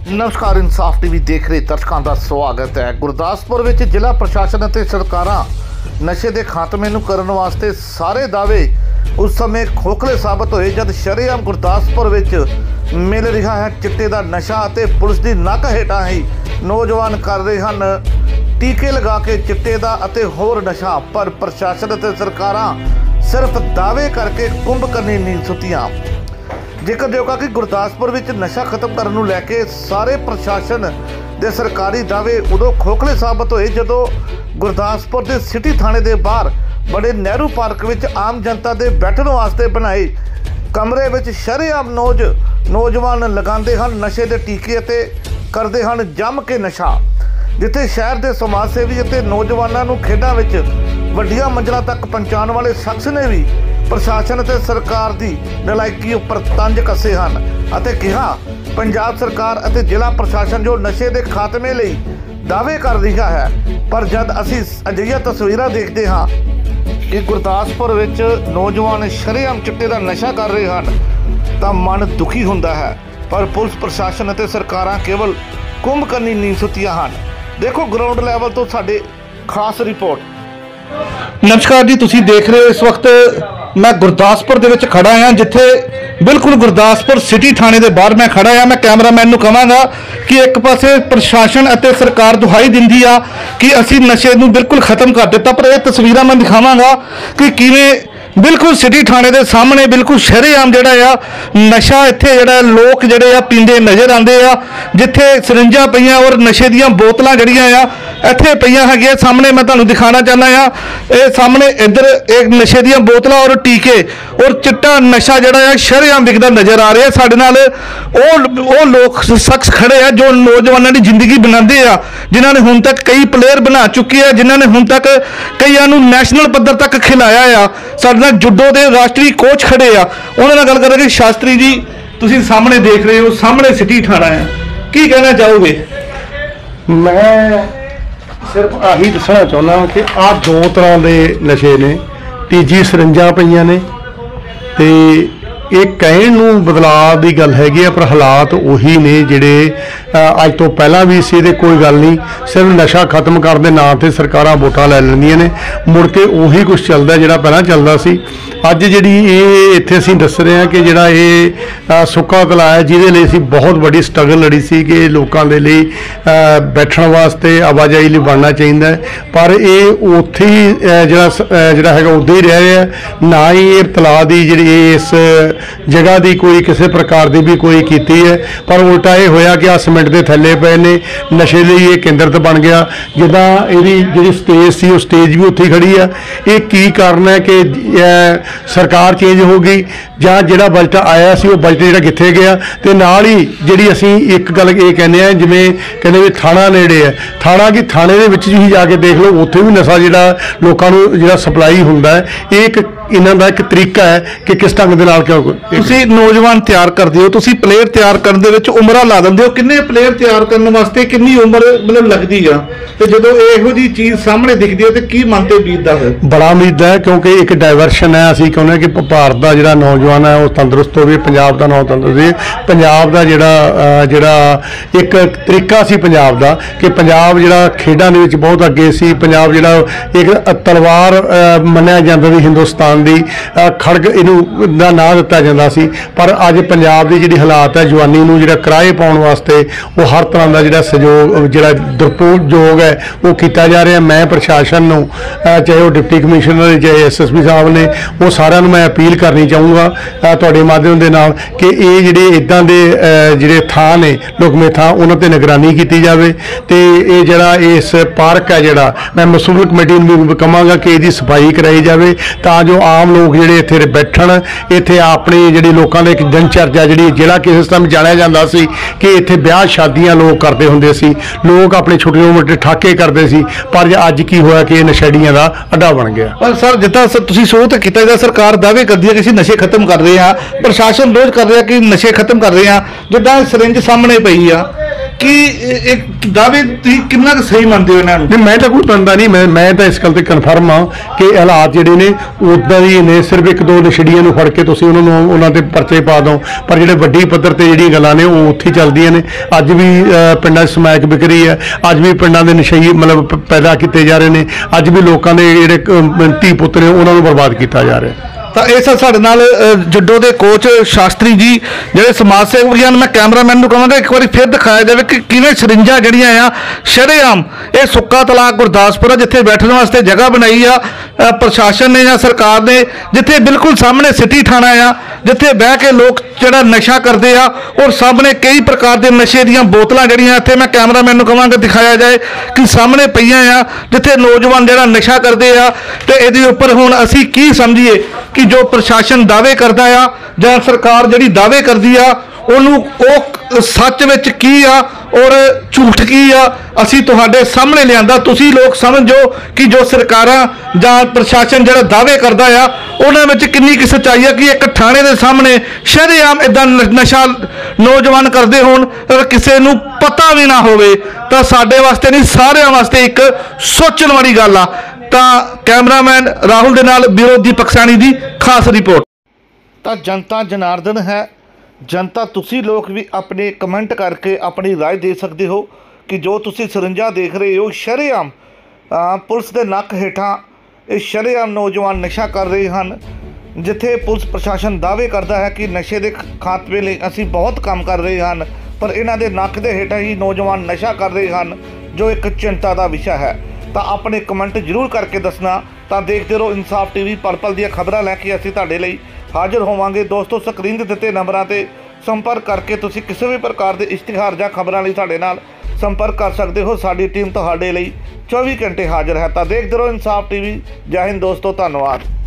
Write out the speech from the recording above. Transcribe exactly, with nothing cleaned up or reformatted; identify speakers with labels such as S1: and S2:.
S1: नमस्कार, इंसाफ टीवी देख रहे दर्शकों का स्वागत है। गुरदासपुर में जिला प्रशासन और सरकारां नशे के खात्मे नूं करन वास्ते सारे दावे उस समय खोखले साबित होए जब शरेआम गुरदासपुर में मिल रहा है चिट्टे का नशा। पुलिस की नक हेठां ही नौजवान कर रहे हैं टीके लगा के चिट्टे का होर नशा, पर प्रशासन और सरकारां सिर्फ दावे करके कुंभ करनी नींद सुतियां। जिक्र जोगा कि गुरदासपुर में नशा खत्म करने को लैके सारे प्रशासन के सरकारी दावे उदों खोखले साबित होए जदों गुरदासपुर के सिटी थाने के बाहर बड़े नेहरू पार्क में आम जनता के बैठने वास्ते बनाए कमरे में शरेआम नौज नौजवान लगाते हैं नशे के टीके ते करते हैं जम के नशा, जिथे शहर के समाज सेवी और नौजवानों खेडों में वड्डियां मंजिलों तक पहुँचाने वाले शख्स ने भी प्रशासन और सरकार की नलायकी उपर तंज कसे हैं। कहा पंजाब सरकार और जिला प्रशासन जो नशे के खात्मे लई दावे कर रहा है, पर जब असी अजिहियां तस्वीरां देखते हाँ कि गुरदासपुर विच नौजवान शरेआम चिट्टे का नशा कर रहे हैं तो मन दुखी होंदा है। पर पुलिस प्रशासन और सरकारां केवल कुंभ करनी नींद सुतियां हैं। देखो ग्राउंड लैवल तो साडे खास रिपोर्ट।
S2: नमस्कार जी, तुसीं देख रहे हो इस वक्त मैं गुरदासपुर दे विच खड़ा हाँ, जिथे बिल्कुल गुरदासपुर सिटी थाने के बाहर मैं खड़ा हाँ। मैं कैमरामैन नूं कहांगा कि एक पासे प्रशासन और सरकार दुहाई दिंदी आ कि असीं नशे नूं बिल्कुल खत्म कर दिता, पर यह तस्वीरां मैं दिखावांगा कि किवें बिल्कुल सिटी थाने के सामने बिल्कुल शरेआम जिहड़ा आ नशा इत्थे जिहड़ा लोग जिहड़े आ पींदे नज़र आते आ, जिथे सरिंजां पईयां और नशे दीयां बोतलां जिहड़ियां आ इत्थे पईयां हैगियां। सामने मैं तुहानूं दिखाना चाहना आ, ये सामने इधर एक नशे दीयां बोतलां और टीके और चिट्टा नशा जिहड़ा आ शरेआम विकदा नज़र आ रहा है। साडे नाल ਉਹ लोग शख्स खड़े आ जो नौजवानों की जिंदगी बनाते आ, जिन्हों ने हुण तक कई प्लेयर बना चुके हैं, जिन्होंने हुण तक कईयां नूं नैशनल पद्धर तक खिलाया आ। साडे नाल जुडो के राष्ट्रीय कोच खड़े आ, उन्हां नाल गल करांगे। शास्त्री जी, तुसीं सामने देख रहे हो, सामने सिटी थाना है, की कहना चाहोगे?
S3: मैं सिर्फ आही दसना चाहुंदा कि आ दो तरह के नशे ने, तीजी सरिंजां पईयां ने ते एक कहण नूं बदलाव की गल हैगी है, पर हालात उही ने जिहड़े अज तो पहला भी सी। ते कोई गल नहीं, सिर्फ नशा खत्म करने दे नां ते सरकारां वोटां लै लैंदियां ने, मुड़ के उही कुछ चलदा जिहड़ा पहलां चलदा सी। अज जिहड़ी ये इत्थे असीं दस रहे हैं कि जिहड़ा ये सुक्का तलाऽ है, जिहदे लई असीं बहुत बड़ी स्ट्रगल लड़ी सी कि लोकां दे लई बैठण वास्ते आवाजाही लई बनना चाहीदा है, पर ये उत्थे ही जिहड़ा जिहड़ा हैगा उद्दां ही रह रिहा है। ना ही ये तलाऽ दी जिहड़ी इस जगह की कोई किसी प्रकार की भी कोई कीती है, पर उल्टा ये होया कि आ सीमेंट के थैले पे ने नशे लिए ये केंद्रित बन गया। जिदा यदी जी स्टेज सी वो स्टेज भी उत्थे खड़ी है। ये की कारण है कि सरकार चेंज हो गई जां जिहड़ा बजट आया सी वो बजट जिहड़ा कित्थे गया। तो नाल ही जिहड़ी असीं एक गल ये कहने हैं, जिवें कहंदे भी थाना नेड़े है, थाना कि थाने दे विच ही जाके देख लो, उत्थे भी नशा जिहड़ा लोकां नूं जिहड़ा सप्लाई हुंदा है, ये एक इन्हां दा एक तरीका है कि किस ढंग दे नाल क्यों
S2: तुसीं नौजवान तैयार करदे हो, तुसीं प्लेयर तैयार करन दे विच उमरां ला दिंदे हो। किन्ने प्लेयर तैयार करन वास्ते किन्नी उम्र मतलब लगदी आ, ते जदों इहो जी चीज़ सामने दिखदी है तो की मन ते बीतदा है?
S3: बड़ा उम्मीद है, क्योंकि एक डाइवर्शन है। असीं कहने कि भारत का जिहड़ा नौजवान है वो तंदुरुस्त होवे, पंजाब का नौ तंदुरुस्त होवे। पंजाब का जिहड़ा जिहड़ा एक तरीका सी पंजाब का कि पंजाब जिहड़ा खेडां दे विच बहुत अगे सी। पंजाब जिहड़ा एक तलवार मन्निया जांदा सी हिंदुस्तान दी, खड़ग इहनूं दा नाम दिता जाता सी। पर अज पंजाब की जिहड़ी हालात है, जवानी नूं जिहड़ा किराए पाउण वास्ते वो हर तरह का जिहड़ा सहयोग जिहड़ा दुरुपयोग है वो किया जा रहा। मैं प्रशासन नूं चाहे वो डिप्टी कमिश्नर चाहे एस एस पी साहब ने, वो सारिਆਂ ਨੂੰ मैं अपील करनी चाहूँगा तुहाडे माध्यम दे नाल कि ये जिहड़े इदां दे जिहड़े थां ने लुकमे थां उन्हां ते निगरानी की जाए। तो ये जिहड़ा इस पार्क है जिहड़ा मैं म्यूनसिपल कमेटी नूं भी कहांगा कि इसकी सफाई कराई जाए, तां जो आम लोग जिहड़े इत्थे बैठण, इत्थे अपनी जिहड़ी लोकां दी एक दिनचर्या जिहड़ी जिहड़ा किस टाइम जाणिया जांदा सी कि इत्थे ब्याह शादियां लोग करदे हुंदे सी, लोग अपने छोटे मोटे ठाके करदे सी, पर अज की होया कि नशेड़ियां दा अड्डा बन गया।
S2: पर सर जिद्दां तुसीं सोच तो कीता जाए, सरकार दावे करदी है कि असीं नशे खत्म कर रहे हैं, प्रशासन रोज कर रहा कि नशे खत्म कर रहे हैं। जिद्दां सिरिंज सामने पई आ ਕਿ ਇਹ ਇੱਕ ਦਾਅਵੇ ਤੁਸੀਂ ਕਿੰਨਾ ਕੁ ਸਹੀ ਮੰਨਦੇ ਹੋ ਇਹਨਾਂ ਨੂੰ?
S3: ਨਹੀਂ, ਮੈਂ ਤਾਂ ਕੋਈ ਬੰਦਾ ਨਹੀਂ, ਮੈਂ ਮੈਂ ਤਾਂ ਇਸ ਗੱਲ ਤੇ ਕਨਫਰਮ ਹਾਂ ਕਿ ਹਾਲਾਤ ਜਿਹੜੇ ਨੇ ਉੱਦਾਂ ਹੀ ਨੇ। ਸਿਰਫ ਇੱਕ ਦੋ ਨਸ਼ੇੜੀਆਂ ਨੂੰ ਫੜ ਕੇ ਤੁਸੀਂ ਉਹਨਾਂ ਨੂੰ ਉਹਨਾਂ ਤੇ ਪਰਚੇ ਪਾ ਦਿਓ, ਪਰ ਜਿਹੜੇ ਵੱਡੀ ਪੱਧਰ ਤੇ ਜਿਹੜੀਆਂ ਗੱਲਾਂ ਨੇ ਉਹ ਉੱਥੇ ਹੀ ਚੱਲਦੀਆਂ ਨੇ। ਅੱਜ ਵੀ ਅਹ, ਪਿੰਡਾਂ 'ਚ ਸਮੈਕ ਵਿਕ ਰਹੀ ਹੈ, ਅੱਜ ਵੀ ਪਿੰਡਾਂ ਦੇ ਨਸ਼ਈ ਮਤਲਬ ਪ- ਪੈਦਾ ਕੀਤੇ ਜਾ ਰਹੇ ਨੇ, ਅੱਜ ਵੀ ਲੋਕਾਂ ਦੇ ਜਿਹੜੇ ਅਹ, ਧੀ ਪੁੱਤ ਨੇ ਉਹਨਾਂ ਨੂੰ ਬਰਬਾਦ ਕੀਤਾ ਜਾ ਰਿਹਾ।
S2: ਤਾਂ ਇਸ ਸਾਡੇ ਨਾਲ ਅ, ਜੁੱਡੋ ਦੇ ਕੋਚ ਸ਼ਾਸਤਰੀ ਜੀ ਜਿਹੜੇ ਸਮਾਜ ਸੇਵਕ ਵੀ ਹਨ। ਮੈਂ ਕੈਮਰਾਮੈਨ ਨੂੰ ਕਹਾਂਗਾ ਇੱਕ ਵਾਰੀ ਫਿਰ ਦਿਖਾਇਆ ਜਾਵੇ ਕਿ ਕਿਵੇਂ ਸਰਿੰਜਾਂ ਜਿਹੜੀਆਂ ਆ ਸ਼ਰੇਆਮ, ਇਹ ਸੁੱਕਾ ਤਲਾਕ ਗੁਰਦਾਸਪੁਰ ਆ ਜਿੱਥੇ ਬੈਠਣ ਵਾਸਤੇ ਜਗ੍ਹਾ ਬਣਾਈ ਆ ਅ, ਪ੍ਰਸ਼ਾਸਨ ਨੇ ਜਾਂ ਸਰਕਾਰ ਨੇ, ਜਿੱਥੇ ਬਿਲਕੁਲ ਸਾਹਮਣੇ ਸਿਟੀ ਥਾਣਾ ਆ ਜਿੱਥੇ ਬਹਿ ਕੇ ਲੋਕ ਜਿਹੜਾ ਨਸ਼ਾ ਕਰਦੇ ਆ, ਔਰ ਸਾਹਮਣੇ ਕਈ ਪ੍ਰਕਾਰ ਦੇ ਨਸ਼ੇ ਦੀਆਂ ਬੋਤਲਾਂ ਜਿਹੜੀਆਂ ਇੱਥੇ ਮੈਂ ਕੈਮਰਾਮੈਨ ਨੂੰ ਕਹਾਂਗਾ ਦਿਖਾਇਆ ਜਾਏ ਕਿ ਸਾਹਮਣੇ ਪਈਆਂ ਆ, ਜਿੱਥੇ ਨੌਜਵਾਨ ਜਿਹੜਾ ਨਸ਼ਾ ਕਰਦੇ ਆ। ਤੇ ਇਹਦੇ ਉੱਪਰ ਹੁਣ ਅਸੀਂ ਕੀ ਸਮਝੀਏ ਕਿ ਜੋ ਪ੍ਰਸ਼ਾਸਨ ਦਾਅਵੇ ਕਰਦਾ ਆ ਜਾਂ ਸਰਕਾਰ ਜਿਹੜੀ ਦਾਅਵੇ ਕਰਦੀ ਆ ਉਹਨੂੰ ਉਹ ਸੱਚ ਵਿੱਚ ਕੀ ਆ ਔਰ ਝੂਠ ਕੀ ਆ, ਅਸੀਂ ਤੁਹਾਡੇ ਸਾਹਮਣੇ ਲਿਆਂਦਾ। ਤੁਸੀਂ ਲੋਕ ਸਮਝੋ ਕਿ ਜੋ ਸਰਕਾਰਾਂ ਜਾਂ ਪ੍ਰਸ਼ਾਸਨ ਜਿਹੜਾ ਦਾਅਵੇ ਕਰਦਾ ਆ ਉਹਨਾਂ ਵਿੱਚ ਕਿੰਨੀ ਕੁ ਸੱਚਾਈ ਆ ਕਿ ਇੱਕ ਥਾਣੇ ਦੇ ਸਾਹਮਣੇ ਸ਼ਰੇਆਮ ਇਦਾਂ ਨਸ਼ਾ ਨੌਜਵਾਨ ਕਰਦੇ ਹੋਣ ਔਰ ਕਿਸੇ ਨੂੰ ਪਤਾ ਵੀ ਨਾ ਹੋਵੇ। ਤਾਂ ਸਾਡੇ ਵਾਸਤੇ ਨਹੀਂ, ਸਾਰਿਆਂ ਵਾਸਤੇ ਇੱਕ ਸੋਚਣ ਵਾਲੀ ਗੱਲ ਆ। ਤਾਂ ਕੈਮਰਾਮੈਨ ਰਾਹੁਲ ਦੇ ਨਾਲ ਬਿਊਰੋ ਦੀਪਕ ਸੈਣੀ ਦੀ ਖਾਸ ਰਿਪੋਰਟ।
S1: ਤਾਂ ਜਨਤਾ ਜਨਾਰਦਨ ਹੈ, ਜਨਤਾ ਤੁਸੀਂ ਲੋਕ ਵੀ ਆਪਣੇ ਕਮੈਂਟ ਕਰਕੇ ਆਪਣੀ ਰਾਏ ਦੇ ਸਕਦੇ ਹੋ ਕਿ ਜੋ ਤੁਸੀਂ ਸਰਿੰਜਾਂ ਦੇਖ ਰਹੇ ਹੋ ਸ਼ਰੇਆਮ ਅ, ਪੁਲਿਸ ਦੇ ਨੱਕ ਹੇਠਾਂ ਇਹ ਸ਼ਰੇਆਮ ਨੌਜਵਾਨ ਨਸ਼ਾ ਕਰ ਰਹੇ ਹਨ। ਜਿੱਥੇ ਪੁਲਿਸ ਪ੍ਰਸ਼ਾਸਨ ਦਾਅਵੇ ਕਰਦਾ ਹੈ ਕਿ ਨਸ਼ੇ ਦੇ ਖਾਤਮੇ ਲਈ ਅਸੀਂ ਬਹੁਤ ਕੰਮ ਕਰ ਰਹੇ ਹਨ, ਪਰ ਇਹਨਾਂ ਦੇ ਨੱਕ ਦੇ ਹੇਠਾਂ ਹੀ ਨੌਜਵਾਨ ਨਸ਼ਾ ਕਰ ਰਹੇ ਹਨ, ਜੋ ਇੱਕ ਚਿੰਤਾ ਦਾ ਵਿਸ਼ਾ ਹੈ। ਤਾਂ ਆਪਣੇ ਕਮੈਂਟ ਜ਼ਰੂਰ ਕਰਕੇ ਦੱਸਣਾ। ਤਾਂ ਦੇਖਦੇ ਰਹੋ ਇਨਸਾਫ ਟੀਵੀ, ਪਲ ਪਲ ਦੀਆਂ ਖਬਰਾਂ ਲੈ ਕੇ ਅਸੀਂ ਤੁਹਾਡੇ ਲਈ ਹਾਜ਼ਰ ਹੋਵਾਂਗੇ। ਦੋਸਤੋ, ਸਕਰੀਨ 'ਤੇ ਦਿੱਤੇ ਨੰਬਰਾਂ 'ਤੇ ਸੰਪਰਕ ਕਰਕੇ ਤੁਸੀਂ ਕਿਸੇ ਵੀ ਪ੍ਰਕਾਰ ਦੇ ਇਸ਼ਤਿਹਾਰ ਜਾਂ ਖਬਰਾਂ ਲਈ ਸਾਡੇ ਨਾਲ ਸੰਪਰਕ ਕਰ ਸਕਦੇ ਹੋ। ਸਾਡੀ ਟੀਮ ਤੁਹਾਡੇ ਲਈ ਚੌਵੀ ਘੰਟੇ ਹਾਜ਼ਰ ਹੈ। ਤਾਂ ਦੇਖਦੇ ਰਹੋ ਇਨਸਾਫ ਟੀਵੀ। ਜੈ ਹਿੰਦ ਦੋਸਤੋ, ਧੰਨਵਾਦ।